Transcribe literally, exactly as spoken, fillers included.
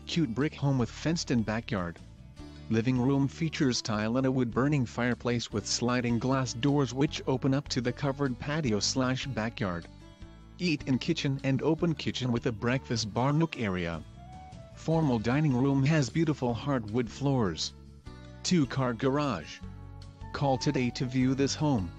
cute brick home with fenced-in backyard. Living room features tile and a wood-burning fireplace with sliding glass doors which open up to the covered patio slash backyard. Eat-in kitchen and open kitchen with a breakfast bar nook area. Formal dining room has beautiful hardwood floors. Two-car garage. Call today to view this home.